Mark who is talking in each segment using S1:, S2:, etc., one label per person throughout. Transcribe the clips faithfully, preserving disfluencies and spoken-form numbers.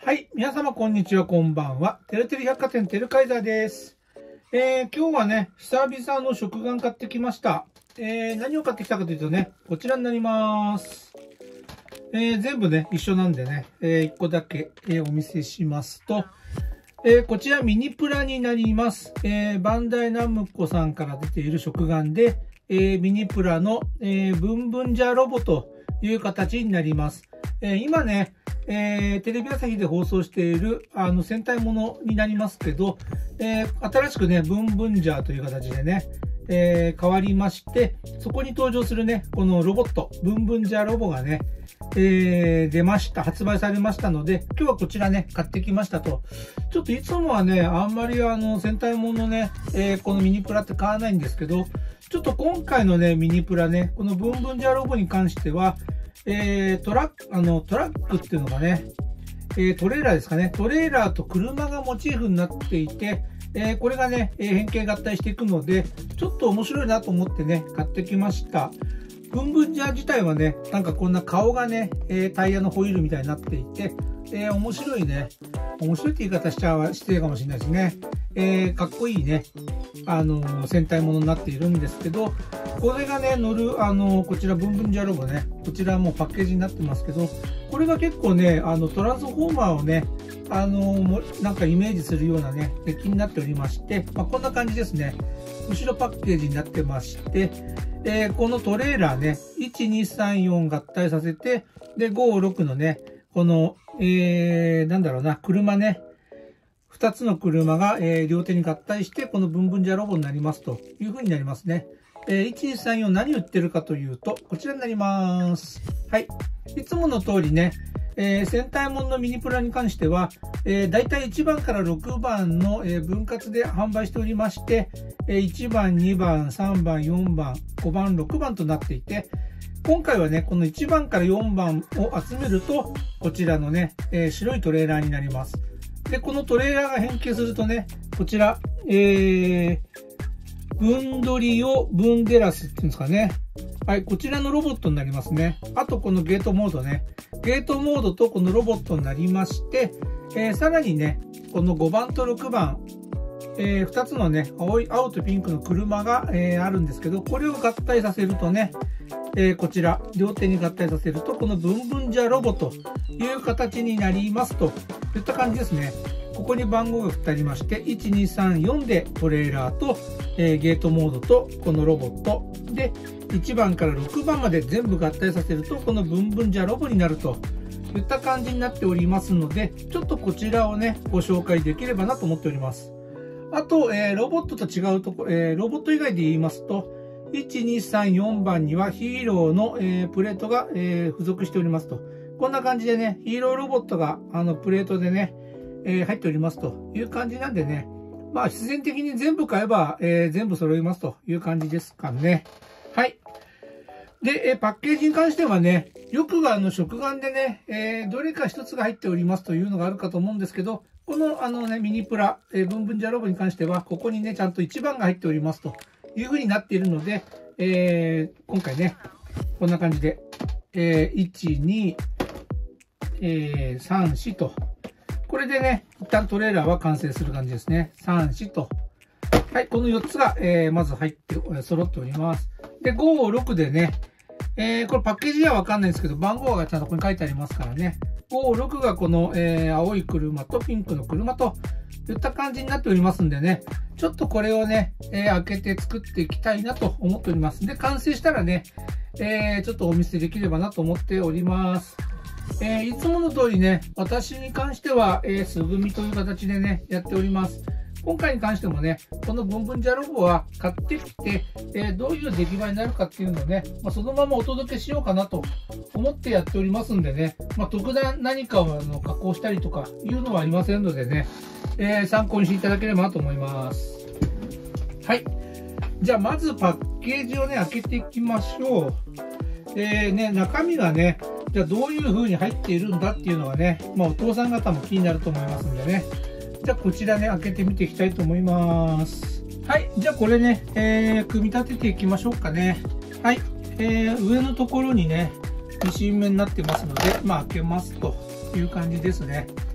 S1: はい。皆様、こんにちは、こんばんは。てるてる百貨店、てるカイザーです。えー、今日はね、久々の食玩買ってきました。えー、何を買ってきたかというとね、こちらになります。えー、全部ね、一緒なんでね、えー、いっこだけ、えー、お見せしますと、えー、こちらミニプラになります。えー、バンダイナムコさんから出ている食玩で、えー、ミニプラの、えー、ブンブンジャーロボという形になります。えー、今ね、えー、テレビ朝日で放送しているあの戦隊ものになりますけど、えー、新しくね、ブンブンジャーという形でね、えー、変わりまして、そこに登場するね、このロボット、ブンブンジャーロボがね、えー、出ました。発売されましたので、今日はこちらね、買ってきましたと。ちょっといつもはね、あんまりあの、戦隊ものね、えー、このミニプラって買わないんですけど、ちょっと今回のね、ミニプラね、このブンブンジャーロボに関しては、えー、トラック、あの、トラックっていうのがね、えー、トレーラーですかね。トレーラーと車がモチーフになっていて、えー、これがね、えー、変形合体していくので、ちょっと面白いなと思ってね、買ってきました。ブンブンジャー自体はね、なんかこんな顔がね、えー、タイヤのホイールみたいになっていて、えー、面白いね。面白いって言い方しちゃ失礼かもしれないですね。えー、かっこいいね、あのー、戦隊ものになっているんですけど、これがね、乗る、あのー、こちら、ブンブンジャーロボね、こちらもうパッケージになってますけど、これが結構ね、あの、トランスフォーマーをね、あのー、なんかイメージするようなね、デッキになっておりまして、まあ、こんな感じですね。後ろパッケージになってまして、えー、このトレーラーね、いち、に、さん、よん合体させて、で、ご、ろくのね、この、えー、なんだろうな、車ね、ふたつの車が、えー、両手に合体して、このブンブンジャーロボになりますという風になりますね。えー、いち、に、さん、よん何売ってるかというと、こちらになります。はい。いつもの通りね、えー、戦隊もののミニプラに関しては、えー、だいたいいちばんからろくばんの、えー、分割で販売しておりまして、えー、いちばん、にばん、さんばん、よんばん、ごばん、ろくばんとなっていて、今回はね、このいちばんからよんばんを集めると、こちらのね、えー、白いトレーラーになります。で、このトレーラーが変形するとね、こちら、えー、ブンドリオ・ブンデラスっていうんですかね。はい、こちらのロボットになりますね。あと、このゲートモードね。ゲートモードとこのロボットになりまして、えー、さらにね、このごばんとろくばん、えー、ふたつのね、青い、青とピンクの車が、えー、あるんですけど、これを合体させるとね、えー、こちら、両手に合体させると、このブンブンジャーロボという形になりますといった感じですね。ここに番号が振ってありまして、いち、に、さん、よんでトレーラーと、えー、ゲートモードとこのロボットで、いちばんからろくばんまで全部合体させると、このブンブンジャーロボになるといった感じになっておりますので、ちょっとこちらをね、ご紹介できればなと思っております。あと、えー、ロボットと違うところ、えー、ロボット以外で言いますと、いち、に、さん、よんばんにはヒーローの、えー、プレートが、えー、付属しておりますと。こんな感じでね、ヒーローロボットがあのプレートでね、えー、入っておりますという感じなんでね、まあ必然的に全部買えば、えー、全部揃いますという感じですかね。はい。で、えー、パッケージに関してはね、よくあの食玩でね、えー、どれか一つが入っておりますというのがあるかと思うんですけど、このあのね、ミニプラ、えー、ブンブンジャーロボに関しては、ここにね、ちゃんといちばんが入っておりますという風になっているので、えー、今回ね、こんな感じで、えー、いち、に、えー、さん、よんと、これでね、一旦トレーラーは完成する感じですね。さん、よんと。はい、このよっつが、えー、まず入って、揃っております。で、ご、ろくでね、えー、これパッケージではわかんないんですけど、番号がちゃんとここに書いてありますからね。ご、ろくがこの、えー、青い車とピンクの車といった感じになっておりますんでね、ちょっとこれをね、えー、開けて作っていきたいなと思っております。で、完成したらね、えー、ちょっとお見せできればなと思っております。えー、いつもの通りね、私に関しては、えー、素組みという形でね、やっております。今回に関してもね、このブンブンジャーロボは買ってきて、えー、どういう出来栄えになるかっていうのをね、まあ、そのままお届けしようかなと思ってやっておりますんでね、まあ、特段何かをあの加工したりとかいうのはありませんのでね、えー、参考にしていただければなと思います。はい。じゃあまずパッケージをね、開けていきましょう。えー、ね、中身がね、じゃあどういう風に入っているんだっていうのはね、まあお父さん方も気になると思いますんでね。じゃあこちらね、開けてみていきたいと思います。はい。じゃあこれね、えー、組み立てていきましょうかね。はい。えー、上のところにね、ミシン目になってますので、まあ開けますという感じですね。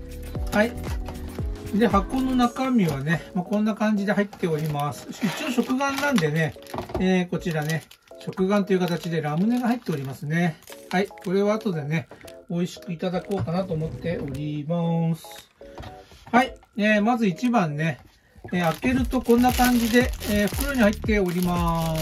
S1: はい。で、箱の中身はね、まあ、こんな感じで入っております。一応食玩なんでね、えー、こちらね、食玩という形でラムネが入っておりますね。はい。これは後でね、美味しくいただこうかなと思っております。はい。えー、まずいちばんね、えー、開けるとこんな感じで、えー、袋に入っております。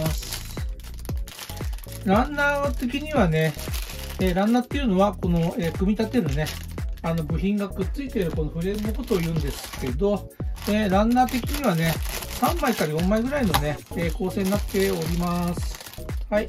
S1: ランナー的にはね、えー、ランナーっていうのは、この、えー、組み立てるね、あの部品がくっついているこのフレームのことを言うんですけど、えー、ランナー的にはね、さんまいからよんまいぐらいのね、えー、構成になっております。はい。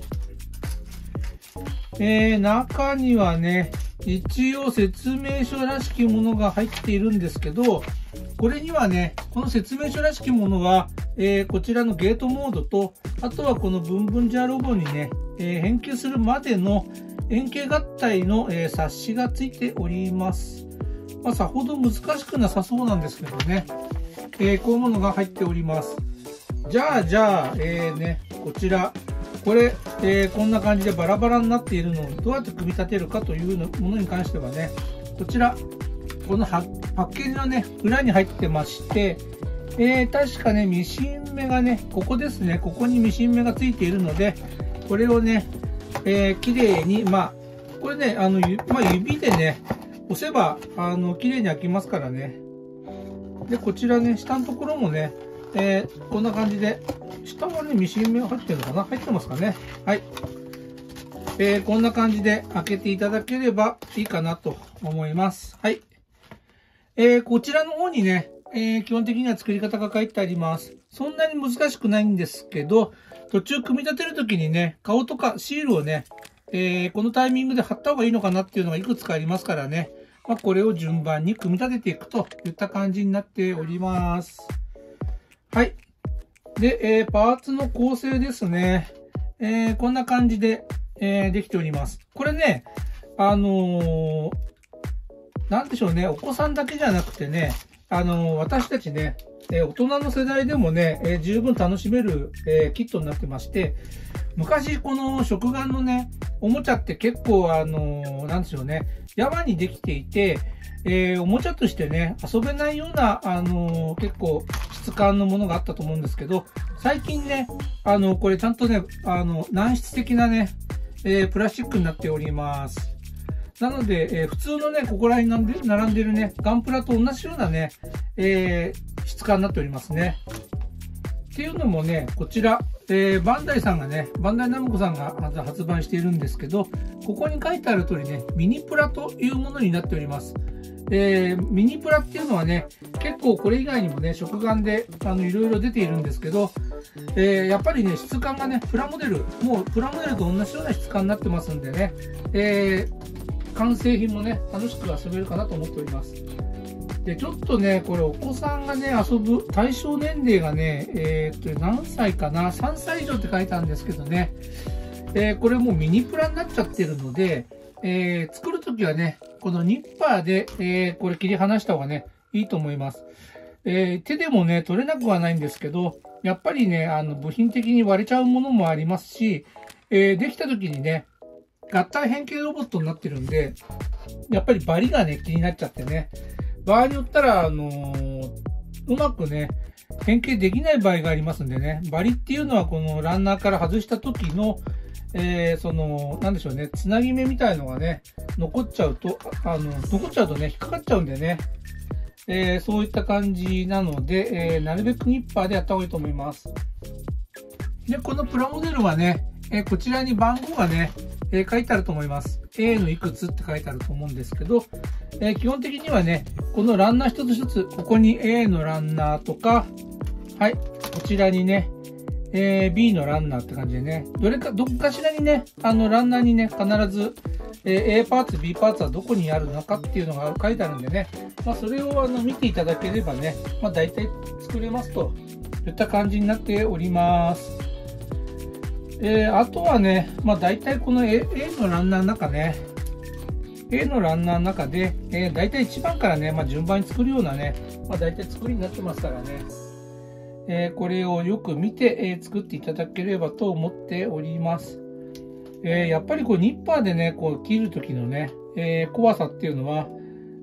S1: えー、中にはね、一応説明書らしきものが入っているんですけど、これにはね、この説明書らしきものは、えー、こちらのゲートモードと、あとはこのブンブンジャーロボにね、えー、変形するまでの円形合体の、えー、冊子がついております。まあ、さほど難しくなさそうなんですけどね、えー、こういうものが入っております。じゃあ、じゃあ、えー、ね、こちら、これ、えー、こんな感じでバラバラになっているのをどうやって組み立てるかというものに関してはね、こちら、このパッケージのね、裏に入ってまして、えー、確かね、ミシン目がね、ここですね、ここにミシン目がついているので、これをね、えー、綺麗に、まあ、これね、あの、まあ、指でね、押せば、あの、綺麗に開きますからね。で、こちらね、下のところもね、えー、こんな感じで、下はね、ミシン目が入ってるのかな？入ってますかね？はい。えー、こんな感じで開けていただければいいかなと思います。はい。えー、こちらの方にね、えー、基本的には作り方が書いてあります。そんなに難しくないんですけど、途中組み立てるときにね、顔とかシールをね、えー、このタイミングで貼った方がいいのかなっていうのがいくつかありますからね。まあ、これを順番に組み立てていくといった感じになっております。はい。で、えー、パーツの構成ですね。えー、こんな感じで、えー、できております。これね、あのー、なんでしょうね、お子さんだけじゃなくてね、あのー、私たちね、えー、大人の世代でもね、えー、十分楽しめる、えー、キットになってまして、昔この食玩のね、おもちゃって結構あのー、なんでしょうね、山にできていて、えー、おもちゃとしてね、遊べないような、あのー、結構質感のものがあったと思うんですけど、最近ね、あの、これちゃんとね、あの、軟質的なね、えー、プラスチックになっております。なので、えー、普通のね、ここら辺に並んでるね、ガンプラと同じようなね、えー、質感になっておりますね。っていうのもね、こちら、えー、バンダイさんがね、バンダイナムコさんが発売しているんですけど、ここに書いてある通りね、ミニプラというものになっております。えー、ミニプラっていうのはね、結構これ以外にもね、食玩であのいろいろ出ているんですけど、えー、やっぱりね、質感がね、プラモデル、もうプラモデルと同じような質感になってますんでね、えー、完成品もね、楽しく遊べるかなと思っております。で、ちょっとね、これお子さんがね、遊ぶ対象年齢がね、えー、っと、何歳かな ?さん 歳以上って書いてあるんですけどね、えー、これもうミニプラになっちゃってるので、えー、作るときはね、このニッパーで、えー、これ切り離した方がね、いいと思います。えー、手でもね、取れなくはないんですけど、やっぱりね、あの、部品的に割れちゃうものもありますし、えー、できたときにね、合体変形ロボットになってるんで、やっぱりバリがね、気になっちゃってね、場合によったら、あのー、うまくね、変形できない場合がありますんでね、バリっていうのはこのランナーから外した時の、えー、その、なんでしょうね、つなぎ目みたいのがね、残っちゃうと、あの、残っちゃうとね、引っかかっちゃうんでね、えー、そういった感じなので、えー、なるべくニッパーでやった方がいいと思います。で、このプラモデルはね、えー、こちらに番号がね、えー、書いてあると思います。A のいくつって書いてあると思うんですけど、えー、基本的にはね、このランナー一つ一つ、ここに A のランナーとか、はい、こちらにね、えー、B のランナーって感じでね、どれか、どっかしらにね、あの、ランナーにね、必ず、えー、A パーツ、B パーツはどこにあるのかっていうのが書いてあるんでね、まあ、それをあの見ていただければね、まあ、大体作れますといった感じになっております。えー、あとはね、まあ、大体この A, A のランナーの中ね、A のランナーの中で、えー、大体いちばんからね、まあ、順番に作るようなね、まあ、大体作りになってますからね。えー、これをよく見て、えー、作っていただければと思っております。えー、やっぱりこうニッパーでね、こう切る時のね、えー、怖さっていうのは、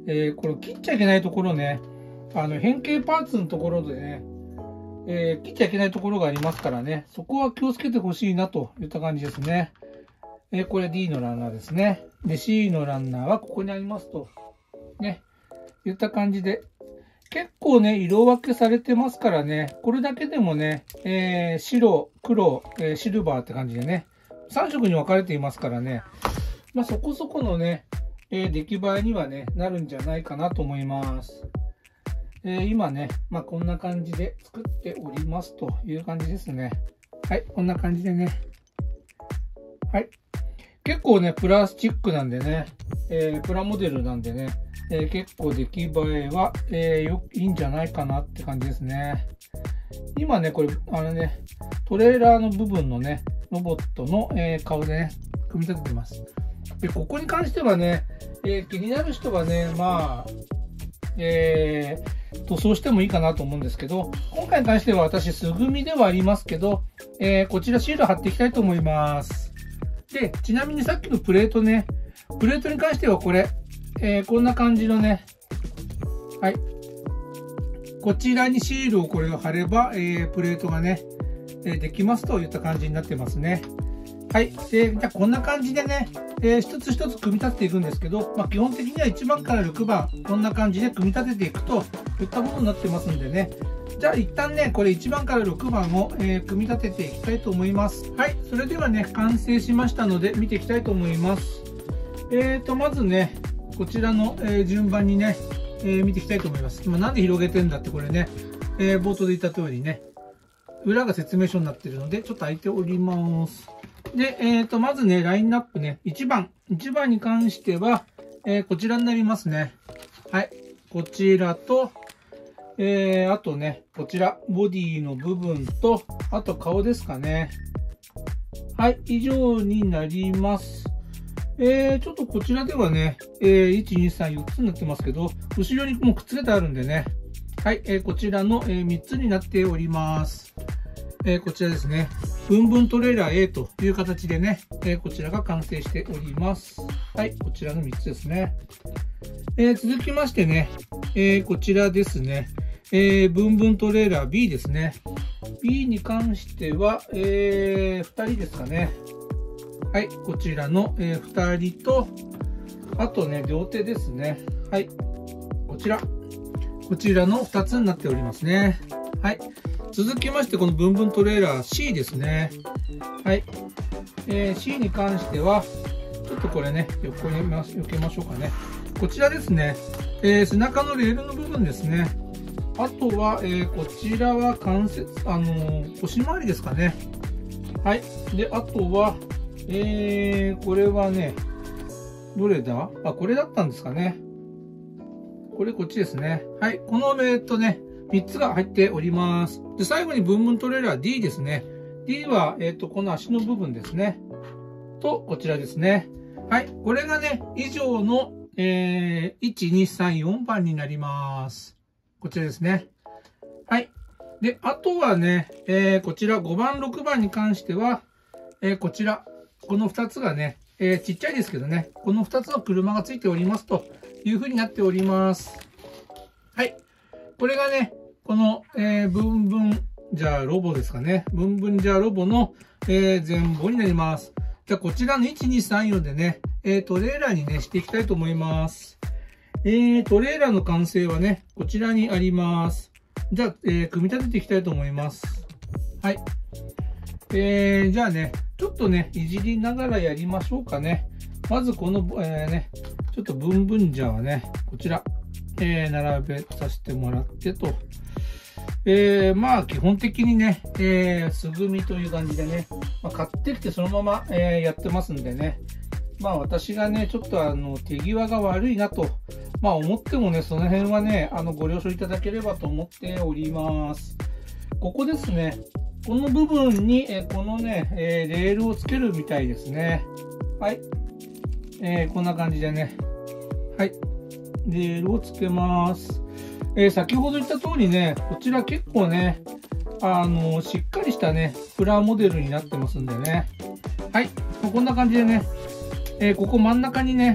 S1: えー、これ切っちゃいけないところね、あの変形パーツのところでね、えー、切っちゃいけないところがありますからね、そこは気をつけてほしいなといった感じですね。えー、これ ディー のランナーですね。で、シー のランナーはここにありますと。ね。いった感じで。結構ね、色分けされてますからね、これだけでもね、えー、白、黒、えー、シルバーって感じでね、さん色に分かれていますからね、まあ、そこそこのね、えー、出来栄えにはね、なるんじゃないかなと思います。えー、今ね、まあ、こんな感じで作っておりますという感じですね。はい、こんな感じでね。はい。結構ね、プラスチックなんでね、えー、プラモデルなんでね、えー、結構出来栄えは、えー、よいいんじゃないかなって感じですね。今ね、これ、あのね、トレーラーの部分のね、ロボットの、えー、顔でね、組み立ててます。で、ここに関してはね、えー、気になる人はね、まあ、えー、塗装してもいいかなと思うんですけど、今回に関しては私、素組みではありますけど、えー、こちらシール貼っていきたいと思います。で、ちなみにさっきのプレートね、プレートに関してはこれ、えー、こんな感じのね、はい。こちらにシールをこれを貼れば、えー、プレートがね、えー、できますといった感じになってますね。はい。で、じゃあこんな感じでね、えー、一つ一つ組み立てていくんですけど、まあ、基本的にはいちばんからろくばん、こんな感じで組み立てていくといったものになってますんでね。じゃあ一旦ね、これいちばんからろくばんを、えー、組み立てていきたいと思います。はい。それではね、完成しましたので見ていきたいと思います。えーと、まずね、こちらの、えー、順番にね、えー、見ていきたいと思います。今なんで広げてんだってこれね、えー、冒頭で言った通りね、裏が説明書になっているので、ちょっと開いております。で、えーと、まずね、ラインナップね、いちばん。いちばんに関しては、えー、こちらになりますね。はい。こちらと、えー、あとね、こちら、ボディの部分と、あと顔ですかね。はい、以上になります。えー、ちょっとこちらではね、えー、いち、に、さん、よっつになってますけど、後ろにもうくっつけてあるんでね。はい、えー、こちらの、えー、みっつになっております。えー、こちらですね。ブンブントレーラー A という形でね、えー、こちらが完成しております。はい、こちらのみっつですね。えー、続きましてね、えー、こちらですね。えー、ブンブントレーラー B ですね。B に関しては、えー、ふたりですかね。はい、こちらの、えー、ふたりと、あとね、両手ですね。はい、こちら。こちらのふたつになっておりますね。はい。続きまして、このブンブントレーラー C ですね。はい。えー、C に関しては、ちょっとこれね、横に避けましょうかね。こちらですね。えー、背中のレールの部分ですね。あとは、えー、こちらは関節、あのー、腰回りですかね。はい。で、あとは、えー、これはね、どれだ？あ、これだったんですかね。これこっちですね。はい。この、えーっとね、みっつが入っております。で、最後にブンブントレーラー D ですね。D は、えーっと、この足の部分ですね。と、こちらですね。はい。これがね、以上の、えー、いち、に、さん、よんばんになります。こちらですね。はい。で、あとはね、えー、こちらごばん、ろくばんに関しては、えー、こちら、このふたつがね、えー、ちっちゃいですけどね、このふたつの車がついておりますという風になっております。はい。これがね、この、えー、ブンブンジャーロボですかね。ブンブンジャーロボの、えー、全貌になります。じゃあ、こちらのいち、に、さん、よんでね、えー、トレーラーにね、していきたいと思います。えー、トレーラーの完成はね、こちらにあります。じゃあ、えー、組み立てていきたいと思います。はい。えー、じゃあね、ちょっとね、いじりながらやりましょうかね。まずこの、えー、ね、ちょっとブンブンジャーはね、こちら、えー、並べさせてもらってと。えー、まあ、基本的にね、えー、素組みという感じでね、まあ、買ってきてそのまま、えー、やってますんでね。まあ、私がね、ちょっとあの、手際が悪いなと、まあ、思ってもね、その辺はね、あの、ご了承いただければと思っております。ここですね。この部分に、えこのね、えー、レールをつけるみたいですね。はい。えー、こんな感じでね。はい。レールをつけます。えー、先ほど言った通りね、こちら結構ね、あのー、しっかりしたね、プラモデルになってますんでね。はい。こんな感じでね、えー、ここ真ん中にね、え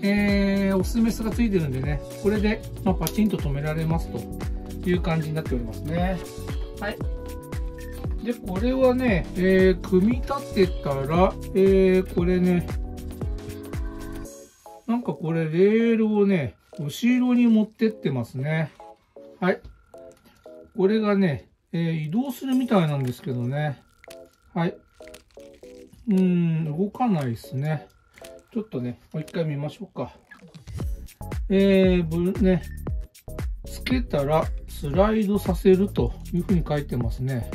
S1: えー、オスメスがついてるんでね、これで、まあ、パチンと止められますという感じになっておりますね。はい。で、これはね、えー、組み立てたら、えー、これね、なんかこれ、レールをね、後ろに持ってってますね。はい。これがね、えー、移動するみたいなんですけどね。はい。うーん、動かないですね。ちょっとね、もう一回見ましょうか。えー、ぶね、つけたらスライドさせるというふうに書いてますね。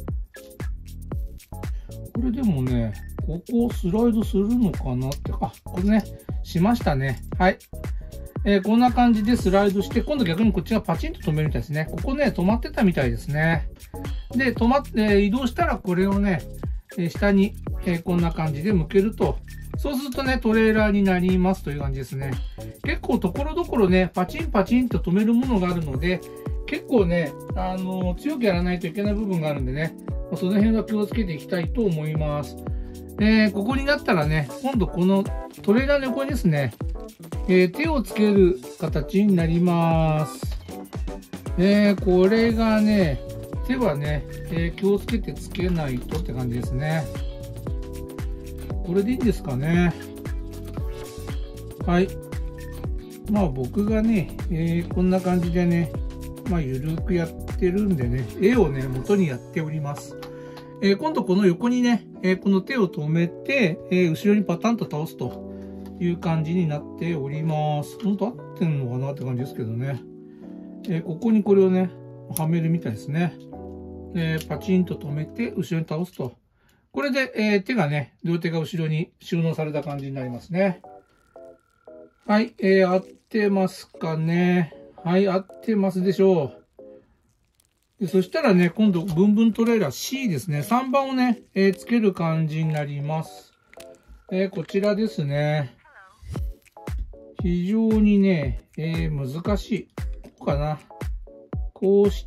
S1: これでもね、ここをスライドするのかなって、あ、これね、しましたね。はい。えー、こんな感じでスライドして、今度逆にこっちがパチンと止めるみたいですね。ここね、止まってたみたいですね。で、止まって、えー、移動したらこれをね、えー、下に、えー、こんな感じで向けると、そうするとね、トレーラーになりますという感じですね。結構ところどころね、パチンパチンと止めるものがあるので、結構ね、あのー、強くやらないといけない部分があるんでね、その辺は気をつけていきたいと思います。えー、ここになったらね、今度このトレーラーの横にですね、えー、手をつける形になります。えー、これがね、手はね、えー、気をつけてつけないとって感じですね。これでいいんですかね。はい。まあ僕がね、えー、こんな感じでね、まあゆるくやってるんでね、絵をね、元にやっております。えー、今度この横にね、えー、この手を止めて、えー、後ろにパタンと倒すという感じになっております。本当合ってんのかなって感じですけどね。えー、ここにこれをね、はめるみたいですね。えー、パチンと止めて、後ろに倒すと。これで、えー、手がね、両手が後ろに収納された感じになりますね。はい、えー、合ってますかね。はい、合ってますでしょう。でそしたらね、今度、ブンブントレーラー シー ですね。さんばんをね、えー、つける感じになります。えー、こちらですね。非常にね、えー、難しい。こうかな。こうして、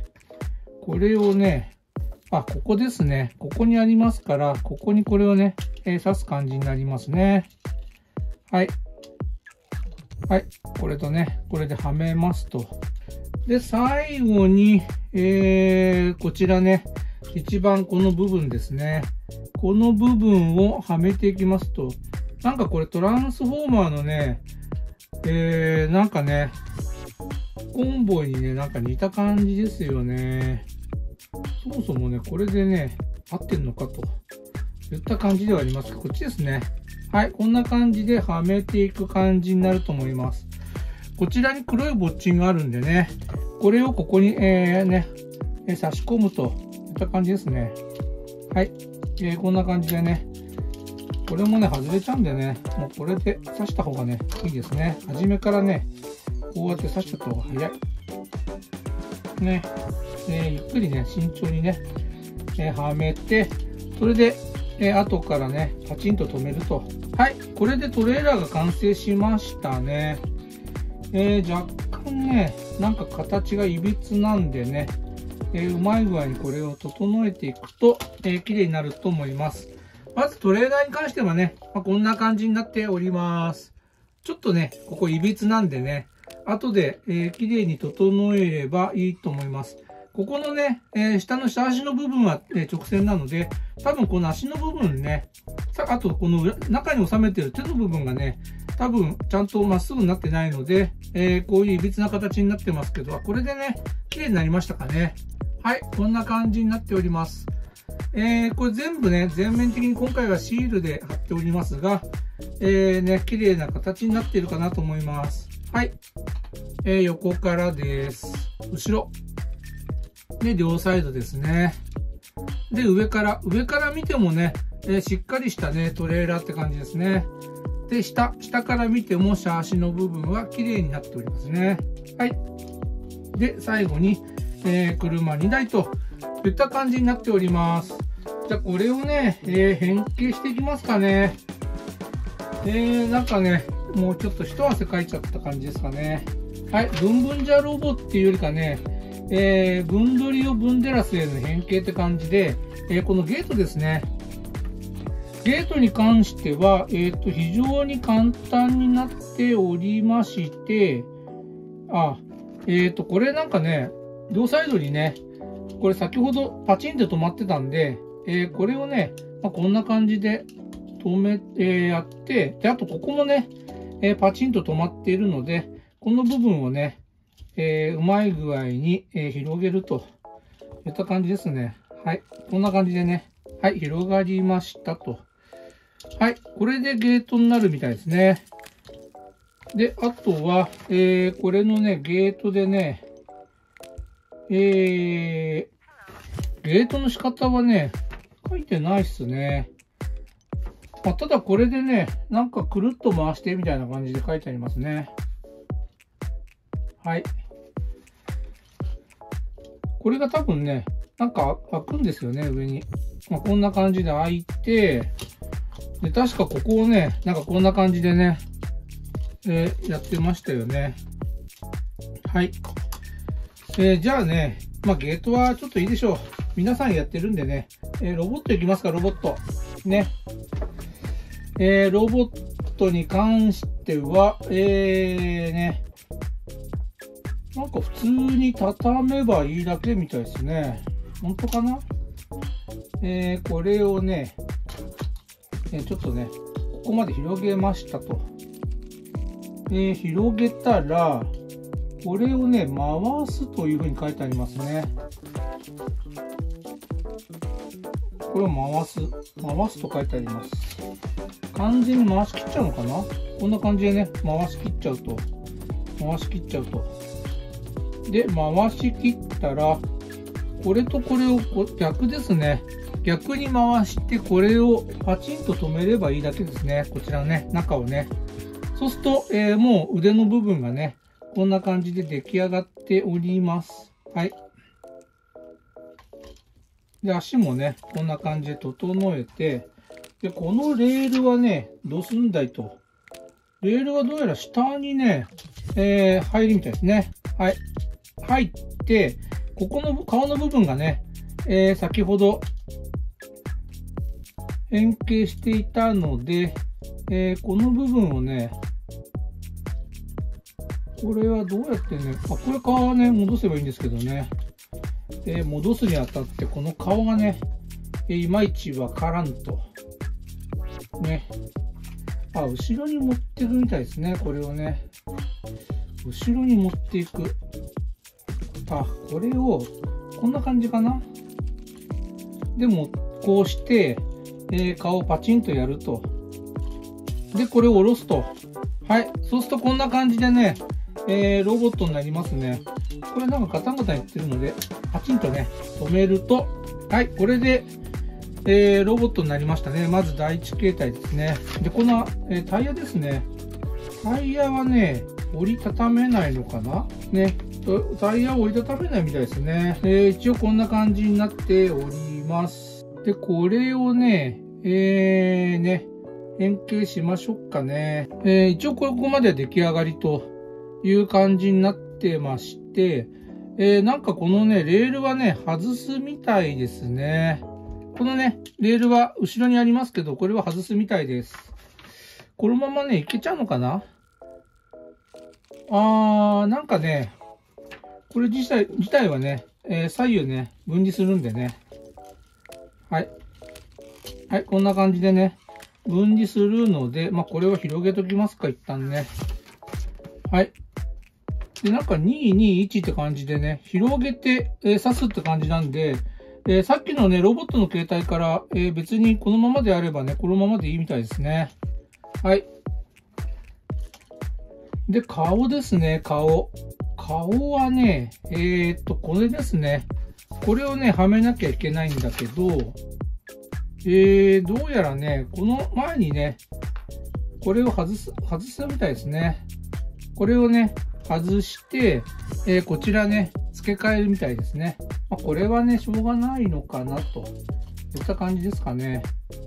S1: これをね、あ、ここですね。ここにありますから、ここにこれをね、えー、刺す感じになりますね。はい。はい。これとね、これではめますと。で、最後に、えー、こちらね、一番この部分ですね。この部分をはめていきますと、なんかこれトランスフォーマーのね、えー、なんかね、コンボイにね、なんか似た感じですよね。そもそもね、これでね、合ってんのかといった感じではありますが、こっちですね。はい、こんな感じではめていく感じになると思います。こちらに黒いボッチンがあるんでね、これをここに、えー、ね、えー、差し込むといった感じですね。はい、えー、こんな感じでね、これもね、外れちゃうんでね、もうこれで刺した方がね、いいですね。初めからね、こうやって刺しちゃった方が早い。ね、えー、ゆっくりね、慎重にね、えー、はめて、それで、えー、後からね、パチンと止めると。はい、これでトレーラーが完成しましたね。えー、若干ね、なんか形がいびつなんでね、えー、うまい具合にこれを整えていくと、えー、綺麗になると思います。まずトレーラーに関してはね、まあ、こんな感じになっております。ちょっとね、ここいびつなんでね、後で、えー、綺麗に整えればいいと思います。ここのね、えー、下の下足の部分は、えー、直線なので、多分この足の部分ね、さあとこの中に収めてる手の部分がね、多分ちゃんとまっすぐになってないので、えー、こういういびつな形になってますけど、これでね、綺麗になりましたかね。はい、こんな感じになっております。えー、これ全部ね、全面的に今回はシールで貼っておりますが、えー、ね、綺麗な形になっているかなと思います。はい。えー、横からです。後ろ。で、両サイドですね。で、上から、上から見てもね、えー、しっかりしたね、トレーラーって感じですね。で、下、下から見てもシャーシの部分は綺麗になっておりますね。はい。で、最後に、えー、車にだいといった感じになっております。じゃあ、これをね、えー、変形していきますかね。えー、なんかね、もうちょっと一汗かいちゃった感じですかね。はい。ブンブンジャロボっていうよりかね、えー、ブンドリオブンデラスへの変形って感じで、えー、このゲートですね。 ゲートに関しては、えっと、非常に簡単になっておりまして、あ、えっと、これなんかね、両サイドにね、これ先ほどパチンって止まってたんで、えー、これをね、まあ、こんな感じで止め、えー、やって、で、あとここもね、えー、パチンと止まっているので、この部分をね、えー、うまい具合に、えー、広げるといった感じですね。はい。こんな感じでね、はい、広がりましたと。はい。これでゲートになるみたいですね。で、あとは、えー、これのね、ゲートでね、えー、ゲートの仕方はね、書いてないっすね。まあ、ただこれでね、なんかくるっと回してみたいな感じで書いてありますね。はい。これが多分ね、なんか開くんですよね、上に。まあ、こんな感じで開いて、で、確かここをね、なんかこんな感じでね、えー、やってましたよね。はい。えー、じゃあね、まあ、ゲートはちょっといいでしょう。皆さんやってるんでね、えー、ロボットいきますか、ロボット。ね。えー、ロボットに関しては、えー、ね、なんか普通に畳めばいいだけみたいですね。本当かな？えー、これをね、えー、ちょっとね、ここまで広げましたと。えー、広げたら、これをね、回すというふうに書いてありますね。これを回す。回すと書いてあります。完全に回し切っちゃうのかな？こんな感じでね、回し切っちゃうと。回し切っちゃうと。で、回し切ったら、これとこれを逆ですね。逆に回して、これをパチンと止めればいいだけですね。こちらのね、中をね。そうすると、えー、もう腕の部分がね、こんな感じで出来上がっております。はい。で、足もね、こんな感じで整えて、で、このレールはね、どうすんだいと。レールはどうやら下にね、えー、入るみたいですね。はい。入って、ここの顔の部分がね、えー、先ほど変形していたので、えー、この部分をね、これはどうやってね、あ、これ皮はね、戻せばいいんですけどね。えー、戻すにあたって、この顔がね、えー、いまいちわからんと。ね。あ、後ろに持っていくみたいですね、これをね。後ろに持っていく。あ、これを、こんな感じかな。でも、こうして、えー、顔をパチンとやると。で、これを下ろすと。はい。そうするとこんな感じでね、えー、ロボットになりますね。これなんかガタンガタン言ってるので、パチンとね、止めると、はい。これで、えー、ロボットになりましたね。まず第一形態ですね。で、この、えー、タイヤですね。タイヤはね、折りたためないのかなね。タイヤを折りたためないみたいですね。えー、一応こんな感じになっております。で、これをね、えー、ね、変形しましょうかね。えー、一応ここまで出来上がりという感じになってまして、えー、なんかこのね、レールはね、外すみたいですね。このね、レールは後ろにありますけど、これは外すみたいです。このままね、いけちゃうのかな？あー、なんかね、これ自体、自体はね、えー、左右ね、分離するんでね。はい。はい、こんな感じでね、分離するので、まあ、これを広げときますか、一旦ね。はい。で、なんかにーにーいちって感じでね、広げて、えー、刺すって感じなんで、えー、さっきのね、ロボットの形態から、えー、別にこのままであればね、このままでいいみたいですね。はい。で、顔ですね、顔。顔はね、えーっと、これですね。これをね、はめなきゃいけないんだけど、えー、どうやらね、この前にね、これを外す、外すみたいですね。これをね、外して、えー、こちらね、付け替えるみたいですね。まあ、これはね、しょうがないのかなといった感じですかね。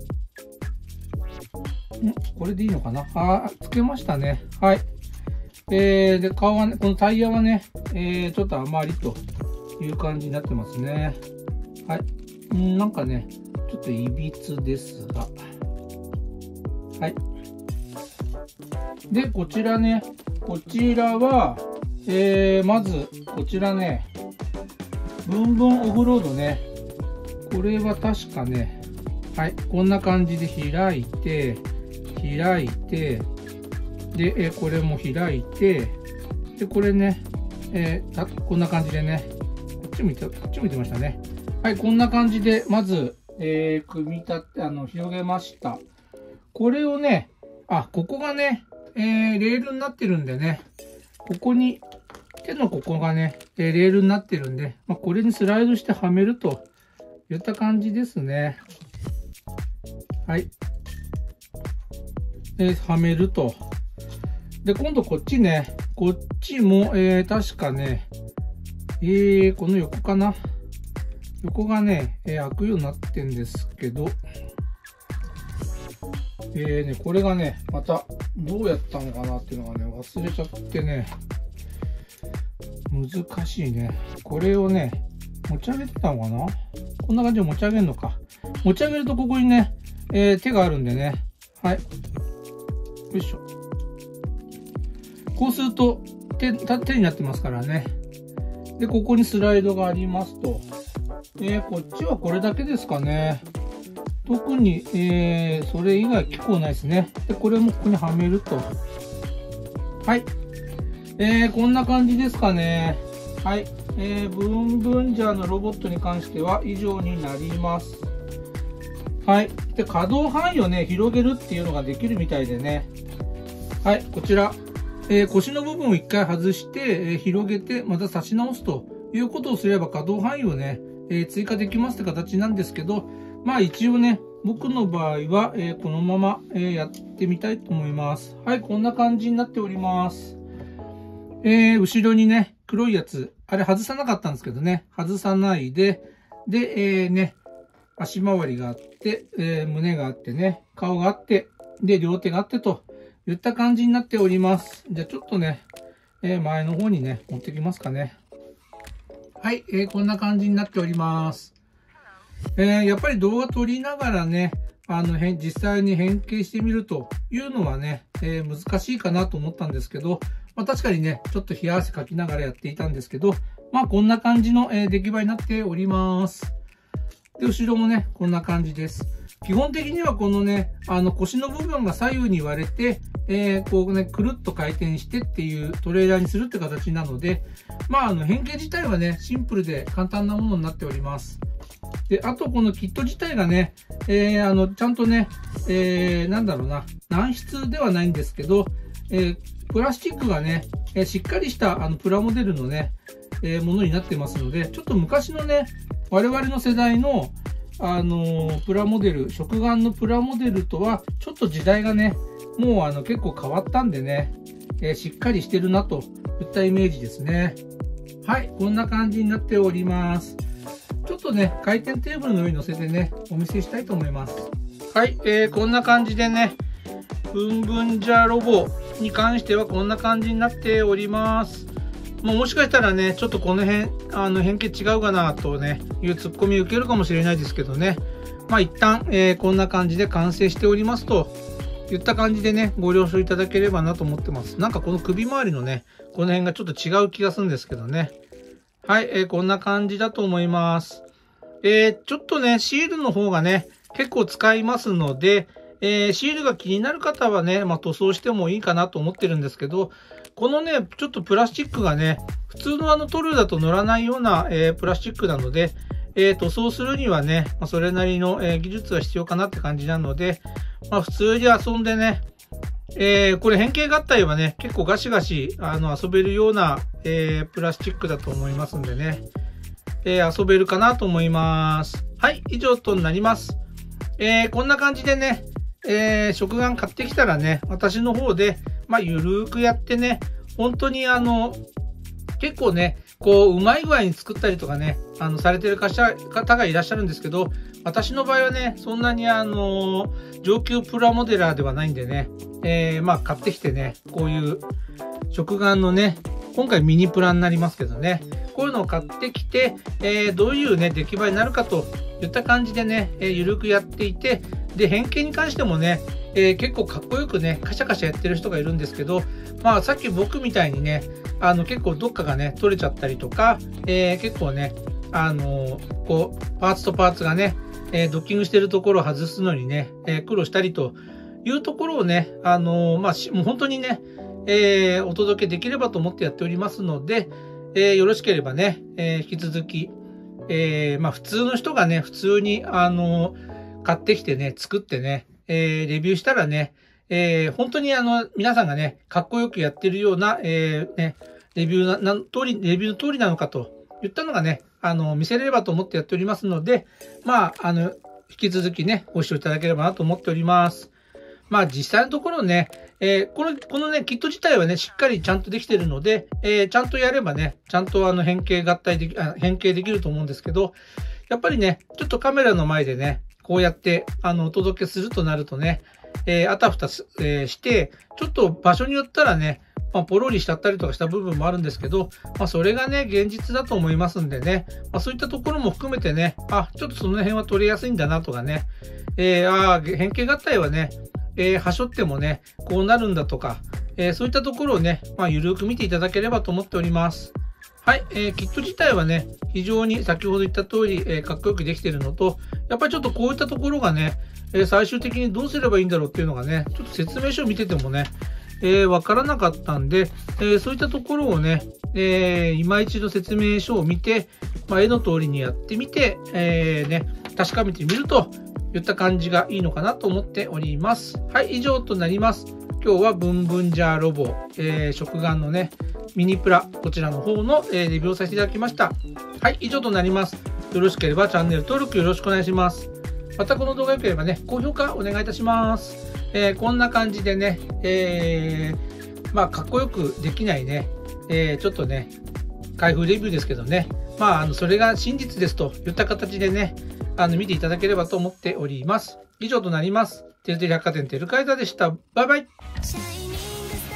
S1: んこれでいいのかなあ、付けましたね。はい。えー、で、顔はね、このタイヤはね、えー、ちょっと余りという感じになってますね。はい。んなんかね、ちょっといびつですが。 はい。で、こちらね、こちらは、えー、まず、こちらね、ブンブンオフロードね。これは確かね、はい、こんな感じで開いて、開いて、で、えー、これも開いて、で、これね、えー、こんな感じでね、こっち向いて、こっち向いてましたね。はい、こんな感じで、まず、えー、組み立て、あの、広げました。これをね、あ、ここがね、えー、レールになってるんでね、ここに、手のここがね、えー、レールになってるんで、まあ、これにスライドしてはめるといった感じですね。はい。で、はめると。で、今度こっちね、こっちも、えー、確かね、えー、この横かな。横がね、えー、開くようになってんですけど、えーね、これがね、またどうやったのかなっていうのがね、忘れちゃってね、難しいね。これをね、持ち上げてたのかな？こんな感じで持ち上げるのか。持ち上げるとここにね、えー、手があるんでね、はい。よいしょ。こうすると手、手になってますからね。で、ここにスライドがありますと。えー、こっちはこれだけですかね。特に、えー、それ以外結構ないですね。で、これもここにはめると。はい。えー、こんな感じですかね。はい。えー、ブンブンジャーのロボットに関しては以上になります。はい。で、可動範囲をね、広げるっていうのができるみたいでね。はい。こちら。えー、腰の部分を一回外して、えー、広げて、また差し直すということをすれば可動範囲をね、えー、追加できますって形なんですけど、まあ一応ね、僕の場合は、えー、このまま、えー、やってみたいと思います。はい、こんな感じになっております。えー、後ろにね、黒いやつ、あれ外さなかったんですけどね、外さないで、で、えー、ね、足回りがあって、えー、胸があってね、顔があって、で、両手があってといった感じになっております。じゃあちょっとね、えー、前の方にね、持ってきますかね。はい、えー、こんな感じになっております。えー、やっぱり動画撮りながらね、あの、実際に変形してみるというのはね、えー、難しいかなと思ったんですけど、まあ確かにね、ちょっと冷や汗かきながらやっていたんですけど、まあこんな感じの、えー、出来栄えになっております。で、後ろもね、こんな感じです。基本的にはこのね、あの腰の部分が左右に割れて、えー、こうね、くるっと回転してっていうトレーラーにするって形なので、まああの変形自体はね、シンプルで簡単なものになっております。で、あとこのキット自体がね、えー、あの、ちゃんとね、えー、なんだろうな、軟質ではないんですけど、えー、プラスチックがね、えー、しっかりしたあのプラモデルのね、えー、ものになってますので、ちょっと昔のね、我々の世代の、あのー、プラモデル、食玩のプラモデルとは、ちょっと時代がね、もうあの結構変わったんでね、えー、しっかりしてるなといったイメージですね。はい、こんな感じになっております。ちょっとね、回転テーブルの上に乗せてね、お見せしたいと思います。はい、えー、こんな感じでね、ブンブンジャーロボに関してはこんな感じになっております。もうもしかしたらね、ちょっとこの辺、あの変形違うかなとね、いうツッコミ受けるかもしれないですけどね。まあ一旦、えー、こんな感じで完成しておりますといった感じでね、ご了承いただければなと思ってます。なんかこの首周りのね、この辺がちょっと違う気がするんですけどね。はい、えー、こんな感じだと思います。えー、ちょっとね、シールの方がね、結構使いますので、えー、シールが気になる方はね、まあ塗装してもいいかなと思ってるんですけど、このね、ちょっとプラスチックがね、普通のあの塗料だと乗らないような、えー、プラスチックなので、えー、塗装するにはね、まあ、それなりの、えー、技術は必要かなって感じなので、まあ普通に遊んでね、えー、これ変形合体はね、結構ガシガシあの遊べるような、えー、プラスチックだと思いますんでね、えー、遊べるかなと思います。はい、以上となります。えー、こんな感じでね、えー、食玩買ってきたらね、私の方で、まあ、ゆるーくやってね、本当にあの、結構ね、こう、うまい具合に作ったりとかね、あの、されてる方がいらっしゃるんですけど、私の場合はね、そんなにあの、上級プラモデラーではないんでね、えー、まあ、買ってきてね、こういう食玩のね、今回ミニプラになりますけどね、こういうのを買ってきて、えー、どういうね、出来栄えになるかといった感じでね、えー、ゆるくやっていて、で、変形に関してもね、 えー、結構かっこよくね、カシャカシャやってる人がいるんですけど、まあさっき僕みたいにね、あの結構どっかがね、取れちゃったりとか、えー、結構ね、あのー、こう、パーツとパーツがね、えー、ドッキングしてるところを外すのにね、えー、苦労したりというところをね、あのー、まあ、もう本当にね、えー、お届けできればと思ってやっておりますので、えー、よろしければね、えー、引き続き、えー、まあ普通の人がね、普通に、あのー、買ってきてね、作ってね、えー、レビューしたらね、えー、本当にあの、皆さんがね、かっこよくやってるような、えー、ね、レビューな、な通り、レビューの通りなのかと言ったのがね、あの、見せれればと思ってやっておりますので、まあ、あの、引き続きね、ご視聴いただければなと思っております。まあ、実際のところね、えー、この、このね、キット自体はね、しっかりちゃんとできてるので、えー、ちゃんとやればね、ちゃんとあの、変形合体でき、あ変形できると思うんですけど、やっぱりね、ちょっとカメラの前でね、こうやって、あの、お届けするとなるとね、えー、あたふたす、えー、して、ちょっと場所によったらね、まあ、ポロリしちゃったりとかした部分もあるんですけど、まあ、それがね、現実だと思いますんでね、まあ、そういったところも含めてね、あ、ちょっとその辺は取れやすいんだなとかね、えー、あ変形合体はね、えー、はしょってもね、こうなるんだとか、えー、そういったところをね、まあ、ゆるく見ていただければと思っております。はい、えー、キット自体はね、非常に先ほど言った通り、えー、かっこよくできているのと、やっぱりちょっとこういったところがね、えー、最終的にどうすればいいんだろうっていうのがね、ちょっと説明書を見ててもね、えー、わからなかったんで、えー、そういったところをね、えー、今一度説明書を見て、まあ、絵の通りにやってみて、えー、ね、確かめてみるといった感じがいいのかなと思っております。はい、以上となります。今日はブンブンジャーロボ、えー、食玩のね、ミニプラ、こちらの方の、えー、レビューをさせていただきました。はい、以上となります。よろしければチャンネル登録よろしくお願いします。またこの動画が良ければね、高評価お願いいたします。えー、こんな感じでね、えー、まあ、かっこよくできないね、えー、ちょっとね、開封レビューですけどね、まあ、あの、それが真実ですといった形でね、あの、見ていただければと思っております。以上となります。てるてる百貨店てるかいざでした。バイバイ。